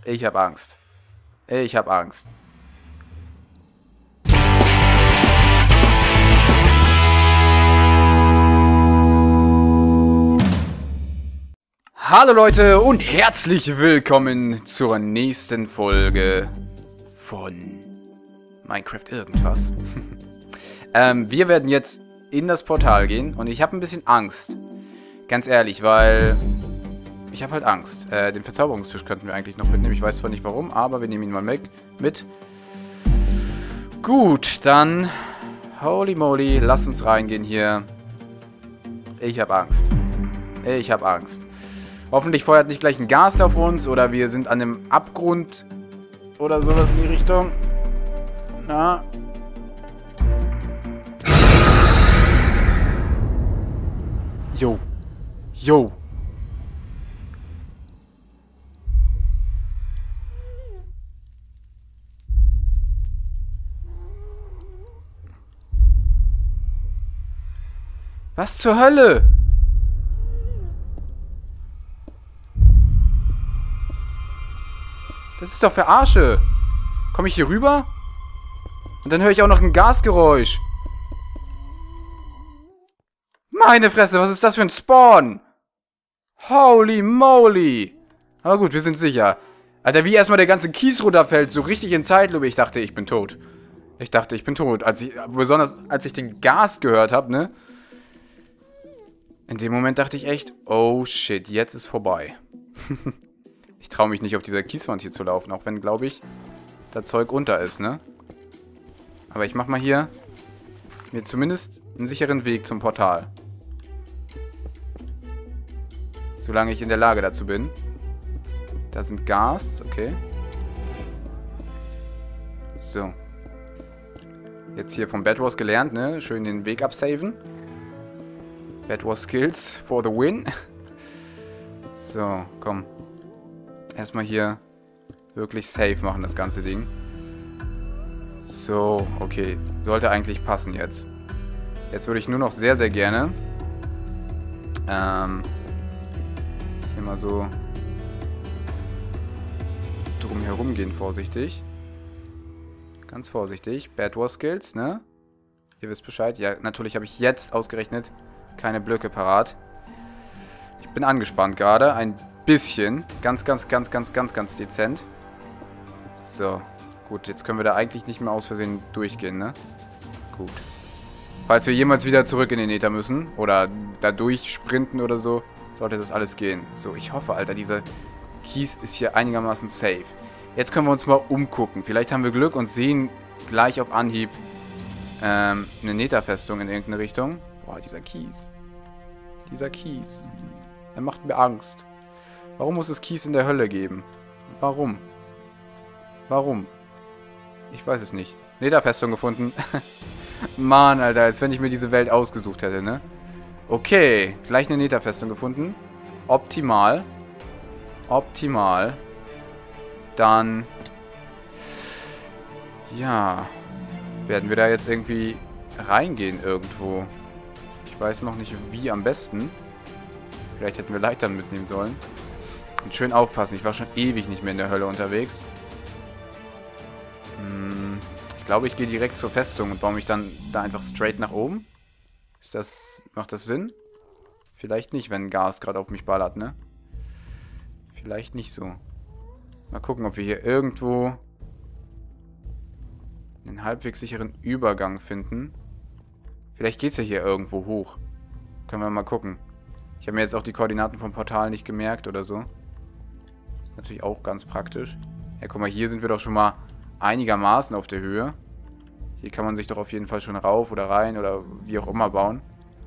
Ich habe Angst. Ich habe Angst. Hallo Leute und herzlich willkommen zur nächsten Folge von Minecraft irgendwas. Wir werden jetzt in das Portal gehen und ich habe ein bisschen Angst. Ganz ehrlich, weil ich habe halt Angst. Den Verzauberungstisch könnten wir eigentlich noch mitnehmen. Ich weiß zwar nicht warum, aber wir nehmen ihn mal mit. Gut, dann holy moly, lasst uns reingehen hier. Ich habe Angst. Ich habe Angst. Hoffentlich feuert nicht gleich ein Gas auf uns oder wir sind an einem Abgrund oder sowas in die Richtung. Na. Jo. Jo. Was zur Hölle? Das ist doch Verarsche. Komme ich hier rüber? Und dann höre ich auch noch ein Gasgeräusch. Meine Fresse, was ist das für ein Spawn? Holy moly. Aber gut, wir sind sicher. Alter, wie erstmal der ganze Kies runterfällt, so richtig in Zeitlupe. Ich dachte, ich bin tot. Ich dachte, ich bin tot. Besonders als ich den Gas gehört habe, ne? In dem Moment dachte ich echt, oh shit, jetzt ist vorbei. Ich traue mich nicht auf dieser Kieswand hier zu laufen, auch wenn, glaube ich, das Zeug unter ist, ne? Aber ich mache mal hier mir zumindest einen sicheren Weg zum Portal. Solange ich in der Lage dazu bin. Da sind Gas, okay. So. Jetzt hier vom Bed Wars gelernt, ne? Schön den Weg absaven. Bed Wars Skills for the win. So, komm. Erstmal hier wirklich safe machen, das ganze Ding. So, okay. Sollte eigentlich passen jetzt. Jetzt würde ich nur noch sehr, sehr gerne immer so drum herum gehen, vorsichtig. Ganz vorsichtig. Bed Wars Skills, ne? Ihr wisst Bescheid. Ja, natürlich habe ich jetzt ausgerechnet keine Blöcke parat. Ich bin angespannt gerade. Ein bisschen. Ganz dezent. So. Gut, jetzt können wir da eigentlich nicht mehr aus Versehen durchgehen, ne? Gut. Falls wir jemals wieder zurück in den Nether müssen oder da durchsprinten oder so, sollte das alles gehen. So, ich hoffe, Alter, dieser Kies ist hier einigermaßen safe. Jetzt können wir uns mal umgucken. Vielleicht haben wir Glück und sehen gleich auf Anhieb eine Nether-Festung in irgendeine Richtung. Boah, dieser Kies. Dieser Kies. Er macht mir Angst. Warum muss es Kies in der Hölle geben? Warum? Warum? Ich weiß es nicht. Nether-Festung gefunden. Mann, Alter, als wenn ich mir diese Welt ausgesucht hätte, ne? Okay, gleich eine Nether-Festung gefunden. Optimal. Optimal. Dann... Ja. Werden wir da jetzt irgendwie reingehen irgendwo? Ich weiß noch nicht, wie am besten. Vielleicht hätten wir Leitern mitnehmen sollen. Und schön aufpassen, ich war schon ewig nicht mehr in der Hölle unterwegs. Ich glaube, ich gehe direkt zur Festung und baue mich dann da einfach straight nach oben. Macht das Sinn? Vielleicht nicht, wenn Gas gerade auf mich ballert, ne? Vielleicht nicht so. Mal gucken, ob wir hier irgendwo einen halbwegs sicheren Übergang finden. Vielleicht geht es ja hier irgendwo hoch. Können wir mal gucken. Ich habe mir jetzt auch die Koordinaten vom Portal nicht gemerkt oder so. Das ist natürlich auch ganz praktisch. Ja, guck mal, hier sind wir doch schon mal einigermaßen auf der Höhe. Hier kann man sich doch auf jeden Fall schon rauf oder rein oder wie auch immer bauen.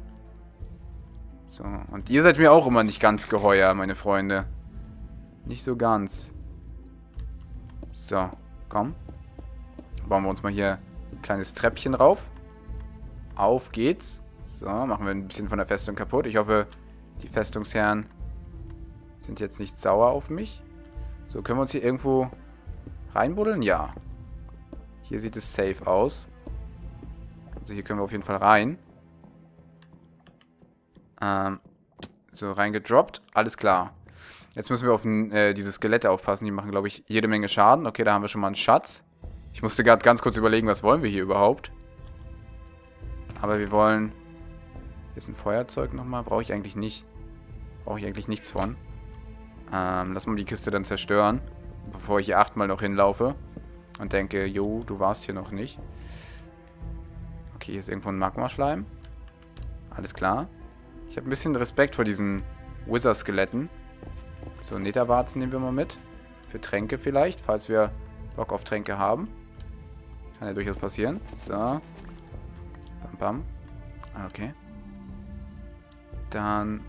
So, und ihr seid mir auch immer nicht ganz geheuer, meine Freunde. Nicht so ganz. So, komm. Bauen wir uns mal hier ein kleines Treppchen rauf. Auf geht's. So, machen wir ein bisschen von der Festung kaputt. Ich hoffe, die Festungsherren sind jetzt nicht sauer auf mich. So, können wir uns hier irgendwo reinbuddeln? Ja. Hier sieht es safe aus. Also hier können wir auf jeden Fall rein. So, reingedroppt. Alles klar. Jetzt müssen wir auf diese Skelette aufpassen. Die machen, glaube ich, jede Menge Schaden. Okay, da haben wir schon mal einen Schatz. Ich musste gerade ganz kurz überlegen, was wollen wir hier überhaupt. Aber wir wollen... Hier ist ein Feuerzeug nochmal. Brauche ich eigentlich nicht. Brauche ich eigentlich nichts von. Lass mal die Kiste dann zerstören. Bevor ich hier 8-mal noch hinlaufe. Und denke, jo, du warst hier noch nicht. Okay, hier ist irgendwo ein Magma-Schleim. Alles klar. Ich habe ein bisschen Respekt vor diesen Wither-Skeletten. So, Netherwarzen nehmen wir mal mit. Für Tränke vielleicht, falls wir Bock auf Tränke haben. Kann ja durchaus passieren. So. Bam, bam. Okay. Dann...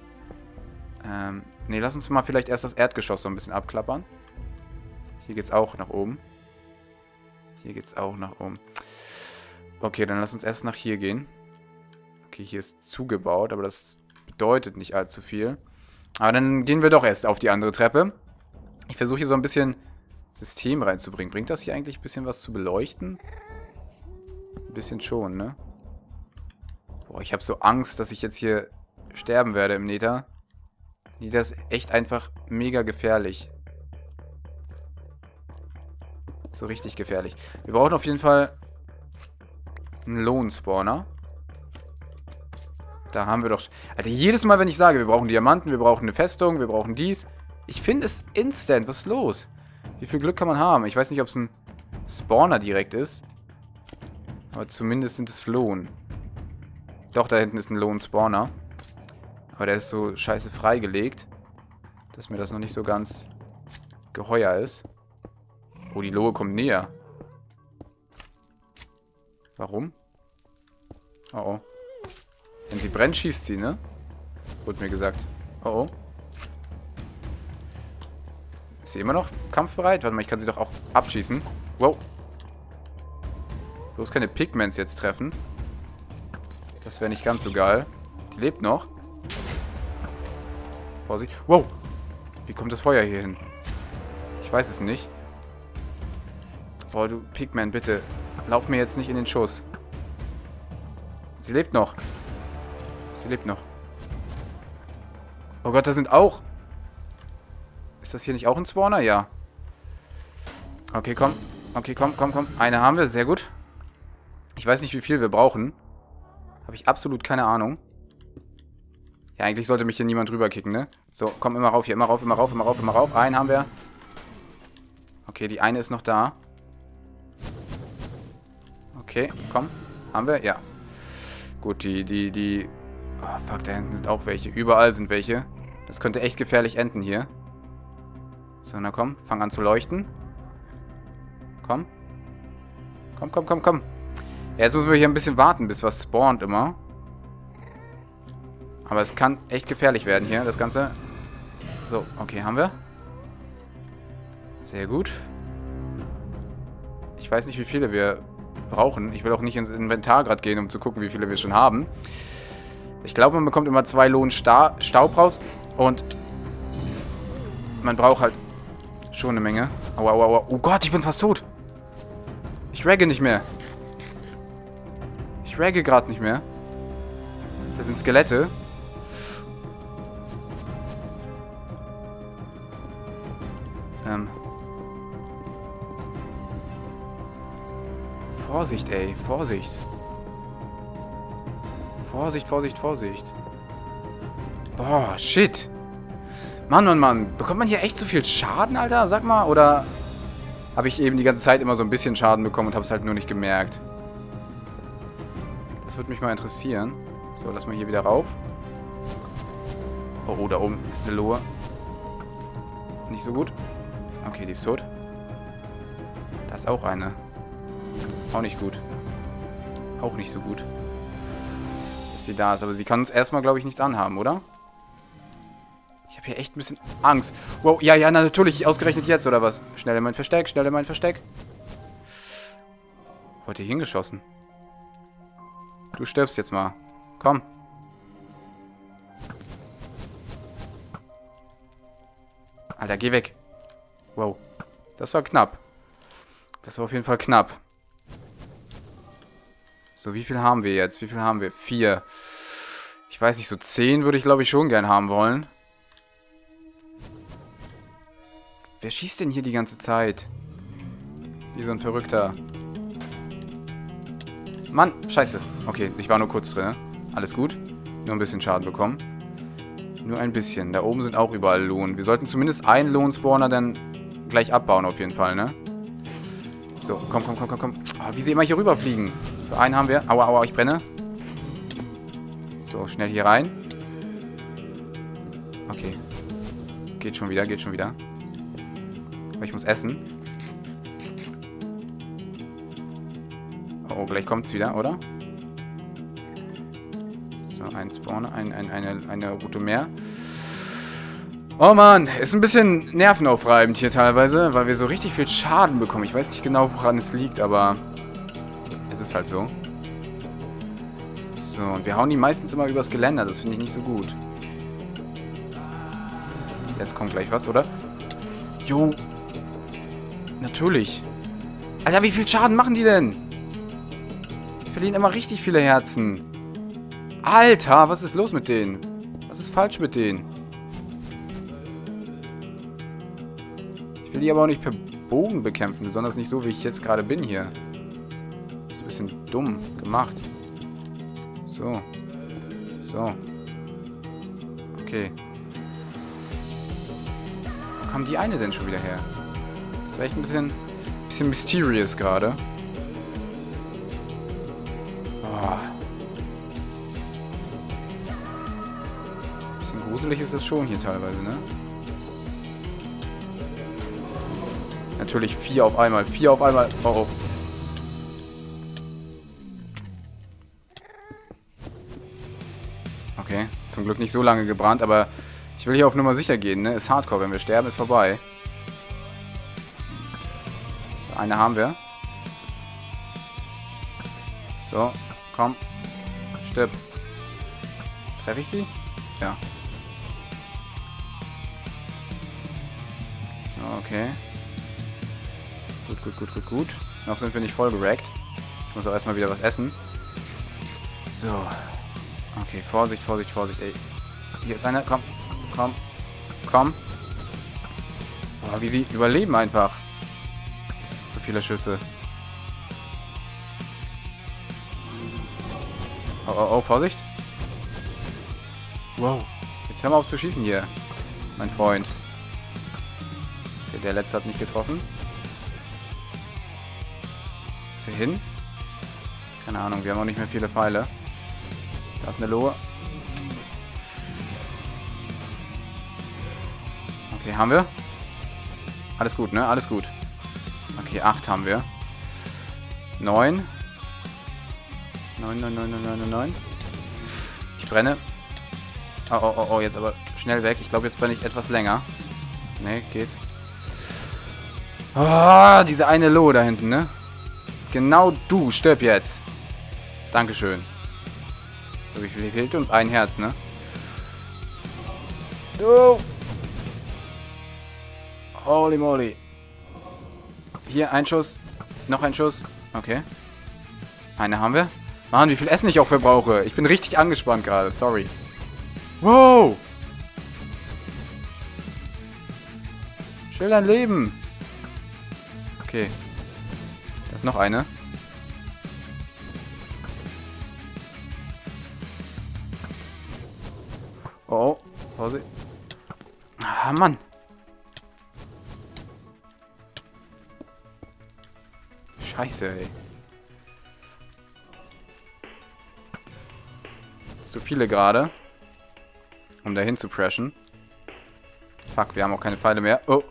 ne, lass uns mal vielleicht erst das Erdgeschoss so ein bisschen abklappern. Hier geht's auch nach oben. Hier geht's auch nach oben. Okay, dann lass uns erst nach hier gehen. Okay, hier ist zugebaut, aber das bedeutet nicht allzu viel. Aber dann gehen wir doch erst auf die andere Treppe. Ich versuche hier so ein bisschen System reinzubringen. Bringt das hier eigentlich ein bisschen was zu beleuchten? Ein bisschen schon, ne? Boah, ich habe so Angst, dass ich jetzt hier sterben werde im Nether. Nether ist echt einfach mega gefährlich. So richtig gefährlich. Wir brauchen auf jeden Fall einen Lohnspawner. Da haben wir doch... Alter, jedes Mal, wenn ich sage, wir brauchen Diamanten, wir brauchen eine Festung, wir brauchen dies. Ich finde es instant. Was ist los? Wie viel Glück kann man haben? Ich weiß nicht, ob es ein Spawner direkt ist. Aber zumindest sind es Lohn. Doch, da hinten ist ein Lohnspawner. Aber der ist so scheiße freigelegt, dass mir das noch nicht so ganz geheuer ist. Oh, die Lohe kommt näher. Warum? Oh, oh. Wenn sie brennt, schießt sie, ne? Wurde mir gesagt. Oh, oh. Ist sie immer noch kampfbereit? Warte mal, ich kann sie doch auch abschießen. Wow. Bloß keine Pigments jetzt treffen. Das wäre nicht ganz so geil. Die lebt noch. Vorsicht. Wow. Wie kommt das Feuer hier hin? Ich weiß es nicht. Boah, du Pigman, bitte. Lauf mir jetzt nicht in den Schuss. Sie lebt noch. Sie lebt noch. Oh Gott, da sind auch... Ist das hier nicht auch ein Spawner? Ja. Okay, komm. Okay, komm, komm, komm. Eine haben wir, sehr gut. Ich weiß nicht, wie viel wir brauchen. Habe ich absolut keine Ahnung. Ja, eigentlich sollte mich hier niemand drüber kicken, ne? So, komm, immer rauf hier. Immer rauf, immer rauf, immer rauf, immer rauf. Einen haben wir. Okay, die eine ist noch da. Okay, komm. Haben wir? Ja. Gut, die... Oh, fuck, da hinten sind auch welche. Überall sind welche. Das könnte echt gefährlich enden hier. So, na komm. Fang an zu leuchten. Komm. Komm, komm, komm, komm. Ja, jetzt müssen wir hier ein bisschen warten, bis was spawnt immer. Aber es kann echt gefährlich werden hier, das Ganze. So, okay, haben wir. Sehr gut. Ich weiß nicht, wie viele wir brauchen. Ich will auch nicht ins Inventar gerade gehen, um zu gucken, wie viele wir schon haben. Ich glaube, man bekommt immer 2 Lohn Staub raus. Und man braucht halt schon eine Menge. Aua, aua, aua. Oh Gott, ich bin fast tot. Ich ragge nicht mehr. Ich ragge gerade nicht mehr. Das sind Skelette. Vorsicht, ey. Vorsicht. Vorsicht, Vorsicht, Vorsicht. Boah, shit. Mann, Mann, Mann. Bekommt man hier echt so viel Schaden, Alter? Sag mal. Oder habe ich eben die ganze Zeit immer so ein bisschen Schaden bekommen und habe es halt nur nicht gemerkt? Das würde mich mal interessieren. So, lass mal hier wieder rauf. Oh, oh, da oben ist eine Lohe. Nicht so gut. Okay, die ist tot. Da ist auch eine. Auch nicht gut. Auch nicht so gut. Dass die da ist. Aber sie kann uns erstmal, glaube ich, nichts anhaben, oder? Ich habe hier echt ein bisschen Angst. Wow, ja, ja, natürlich. Ausgerechnet jetzt, oder was? Schnell in mein Versteck, schnell in mein Versteck. Wurde hier hingeschossen. Du stirbst jetzt mal. Komm. Alter, geh weg. Wow. Das war knapp. Das war auf jeden Fall knapp. So, wie viel haben wir jetzt? Wie viel haben wir? 4. Ich weiß nicht, so 10 würde ich, glaube ich, schon gern haben wollen. Wer schießt denn hier die ganze Zeit? Wie so ein Verrückter. Mann, scheiße. Okay, ich war nur kurz drin. Alles gut. Nur ein bisschen Schaden bekommen. Nur ein bisschen. Da oben sind auch überall Lohn. Wir sollten zumindest einen Lohnspawner dann gleich abbauen auf jeden Fall, ne? So, komm. Oh, wie sie immer hier rüberfliegen. So, einen haben wir. Aua, ich brenne. So, schnell hier rein. Okay. Geht schon wieder. Aber ich muss essen. Oh, gleich kommt's wieder, oder? So, ein Spawner, eine Route mehr. Oh Mann, ist ein bisschen nervenaufreibend hier teilweise, weil wir so richtig viel Schaden bekommen. Ich weiß nicht genau, woran es liegt, aber es ist halt so. So, und wir hauen die meistens immer übers Geländer. Das finde ich nicht so gut. Jetzt kommt gleich was, oder? Jo. Natürlich. Alter, wie viel Schaden machen die denn? Die verlieren immer richtig viele Herzen. Alter, was ist los mit denen? Was ist falsch mit denen? Ich will die aber auch nicht per Bogen bekämpfen. Besonders nicht so, wie ich jetzt gerade bin hier. Das ist ein bisschen dumm gemacht. So. Okay. Wo kam die eine denn schon wieder her? Das war echt ein bisschen mysterious gerade. Oh. Bisschen gruselig ist das schon hier teilweise, ne? Natürlich 4 auf einmal. 4 auf einmal. Oh. Okay, zum Glück nicht so lange gebrannt, aber ich will hier auf Nummer sicher gehen, ne? Ist Hardcore, wenn wir sterben, ist vorbei. So, eine haben wir. So, komm. Stirb. Treffe ich sie? Ja. So, okay. Gut. Noch sind wir nicht voll gerackt. Ich muss auch erstmal wieder was essen. So. Okay, Vorsicht, ey. Hier ist einer, komm. Oh, wie sie überleben einfach. So viele Schüsse. Oh, Vorsicht. Wow. Jetzt hör mal auf zu schießen hier, mein Freund. Okay, der letzte hat nicht getroffen. Ist hier hin? Keine Ahnung, wir haben auch nicht mehr viele Pfeile. Da ist eine Lohe. Okay, haben wir? Alles gut, ne? Alles gut. Okay, 8 haben wir. 9. 9. Ich brenne. Oh, jetzt aber schnell weg. Ich glaube, jetzt brenne ich etwas länger. Ne, geht. Oh, diese eine Lohe da hinten, ne? Genau du, stirb jetzt. Dankeschön. So, wie viel fehlt uns? Ein Herz, ne? Du! Holy moly. Hier, ein Schuss. Noch ein Schuss. Okay. Eine haben wir. Mann, wie viel Essen ich auch verbrauche. Ich bin richtig angespannt gerade. Sorry. Wow! Chill dein Leben. Okay. Da ist noch eine. Oh, Vorsicht. Ah, Mann. Scheiße, ey. Zu viele gerade. Um dahin zu preschen. Fuck, wir haben auch keine Pfeile mehr. Oh.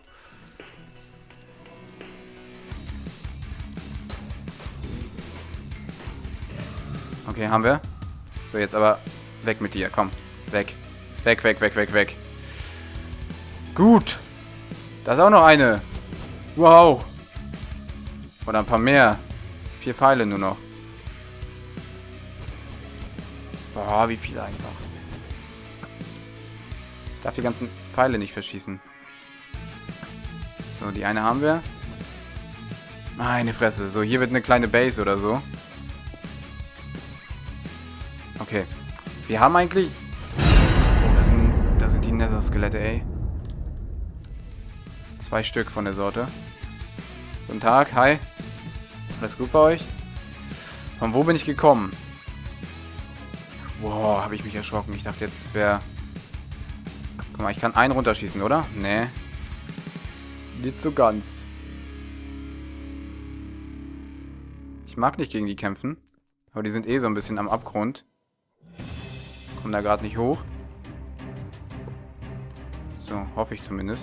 Okay, haben wir. So, jetzt aber weg mit dir. Komm, weg. Weg. Gut. Da ist auch noch eine. Wow. Oder ein paar mehr. 4 Pfeile nur noch. Boah, wie viele einfach. Ich darf die ganzen Pfeile nicht verschießen. So, die eine haben wir. Meine Fresse. So, hier wird eine kleine Base oder so. Okay. Wir haben eigentlich... Oh, das sind die Nether-Skelette, ey. 2 Stück von der Sorte. Guten Tag, hi. Alles gut bei euch? Von wo bin ich gekommen? Wow, habe ich mich erschrocken. Ich dachte jetzt, es wäre... Guck mal, ich kann einen runterschießen, oder? Nee. Nicht so ganz. Ich mag nicht gegen die kämpfen. Aber die sind eh so ein bisschen am Abgrund. Kommen da gerade nicht hoch. So, hoffe ich zumindest.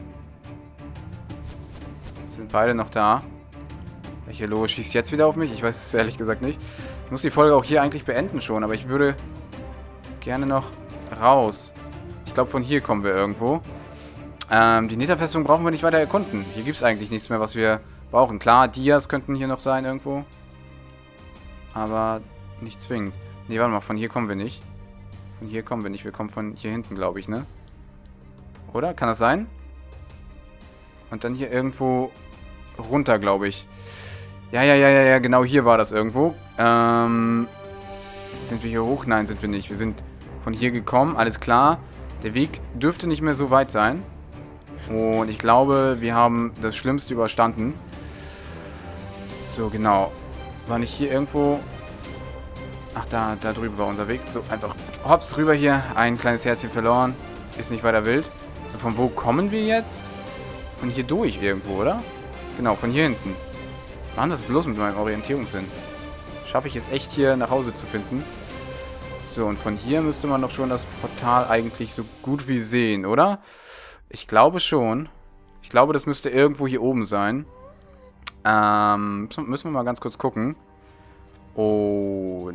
Sind beide noch da. Welche Lohe schießt jetzt wieder auf mich? Ich weiß es ehrlich gesagt nicht. Ich muss die Folge auch hier eigentlich beenden schon, aber ich würde gerne noch raus. Ich glaube, von hier kommen wir irgendwo. Die Netherfestung brauchen wir nicht weiter erkunden. Hier gibt es eigentlich nichts mehr, was wir brauchen. Klar, Dias könnten hier noch sein irgendwo. Aber nicht zwingend. Ne, warte mal, von hier kommen wir nicht. Von hier kommen wir nicht. Wir kommen von hier hinten, glaube ich, ne? Oder? Kann das sein? Und dann hier irgendwo runter, glaube ich. Ja, genau hier war das irgendwo. Sind wir hier hoch? Nein, sind wir nicht. Wir sind von hier gekommen, alles klar. Der Weg dürfte nicht mehr so weit sein. Und ich glaube, wir haben das Schlimmste überstanden. So, genau. War nicht hier irgendwo... Ach, da drüben war unser Weg. So, einfach hops rüber hier. Ein kleines Herzchen verloren. Ist nicht weiter wild. So, von wo kommen wir jetzt? Von hier durch irgendwo, oder? Genau, von hier hinten. Mann, was ist los mit meinem Orientierungssinn? Schaffe ich es echt, hier nach Hause zu finden? So, und von hier müsste man doch schon das Portal eigentlich so gut wie sehen, oder? Ich glaube schon. Ich glaube, das müsste irgendwo hier oben sein. Müssen wir mal ganz kurz gucken. Und...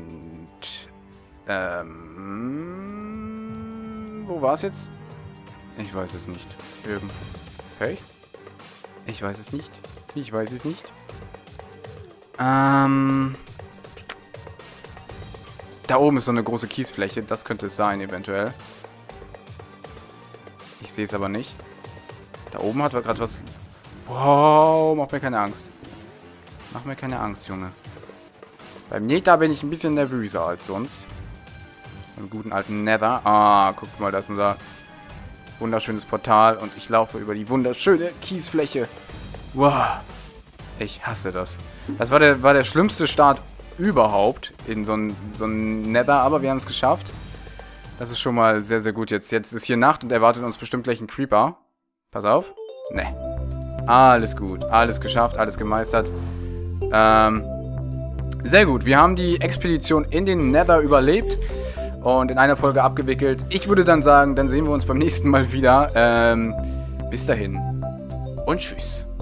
wo war es jetzt? Ich weiß es nicht. Irgendwo. Face? Ich weiß es nicht. Ich weiß es nicht. Da oben ist so eine große Kiesfläche. Das könnte es sein, eventuell. Ich sehe es aber nicht. Da oben hat gerade was... Wow, mach mir keine Angst. Mach mir keine Angst, Junge. Beim Nether bin ich ein bisschen nervöser als sonst. Im guten alten Nether. Ah, guckt mal, das ist unser wunderschönes Portal. Und ich laufe über die wunderschöne Kiesfläche. Wow. Ich hasse das. Das war der schlimmste Start überhaupt in so ein Nether. Aber wir haben es geschafft. Das ist schon mal sehr, sehr gut. Jetzt ist hier Nacht und erwartet uns bestimmt gleich ein Creeper. Pass auf. Ne. Alles gut. Alles geschafft. Alles gemeistert. Sehr gut. Wir haben die Expedition in den Nether überlebt. Und in einer Folge abgewickelt. Ich würde dann sagen, dann sehen wir uns beim nächsten Mal wieder. Bis dahin. Und tschüss.